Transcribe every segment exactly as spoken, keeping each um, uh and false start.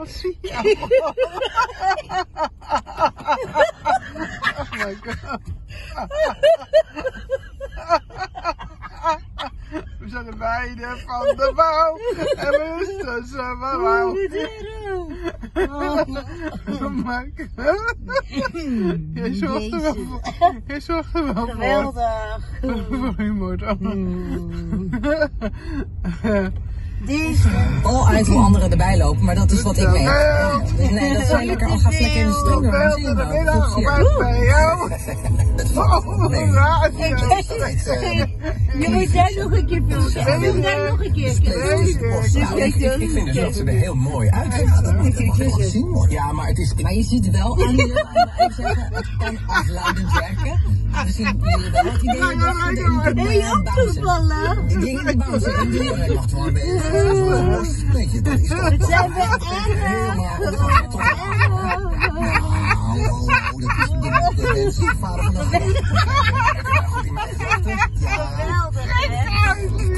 Wat zie je? Oh my god. We zijn de meiden van de bouw en we tussen de bouw. Oh my god. Jij zorgt er wel voor. Jij zorgt er wel voor. Geweldig. Voor je moeder. Deze. Al uit hoe anderen erbij lopen, maar dat is wat ik weet. Dus nee, dat zijn lekker, al gaat lekker in de stroom. Wel in de middag op uit bij jou. Oh, je moet jij nog een keer filmen. Je moet jij nog een keer. Ik vind dus dat ze er heel mooi uitzien. Dat moet echt gezien worden. Ja, maar het is. Maar je ziet wel aan je, ik zeggen, het kan afleidend werken. Misschien jullie wel het idee dat je in Ben je ook toevallig? Ik denk in de bouwse in de ik wacht wel een beetje. Dat is toch Het zijn we helemaal. Dat is de mensen vader van de geweldig, hè?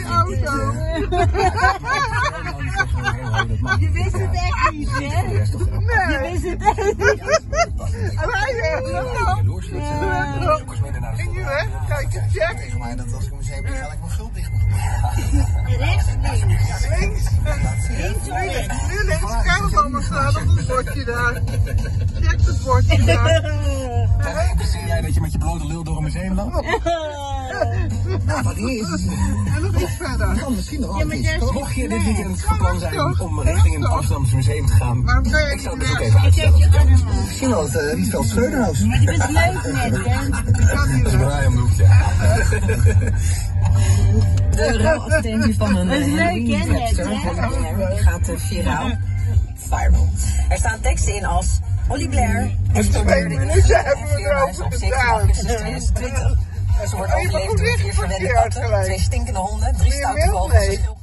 Je wist het echt niet, hè? Je wist het echt niet. Ging je weg? Kijk, check. Tegen mij dat als ik een museum ga, ik mijn guld dicht moet. Rechts, links. Links. Links of rechts? Nu links. Kijk wat allemaal staat op het bordje daar. Check het bordje daar. Zie jij dat je met je blote lul door een museum loopt? Nou, wat is het? En nog iets verder. Kan misschien nog wel iets. Mocht je dit weekend van plan zijn om richting het Amsterdamse museum te gaan, Waarom kan je ik zou niet het ook weg? even Ik heb uitstellen. je allemaal. Misschien wel het uh, Rietveld Schreuderhuis. Maar die bent leuk net, hè? Dat is bij mij om de hoek, ja. De ruiladvertentie van een Dat is leuk, hè, net, die gaat uh, viraal. Viral. Er staan teksten in als Olly Blair. En twee minuten hebben we erover gedaan. Ze wordt overleefd door vier verwende katten, twee stinkende honden, drie stoute vogels, een schildpad.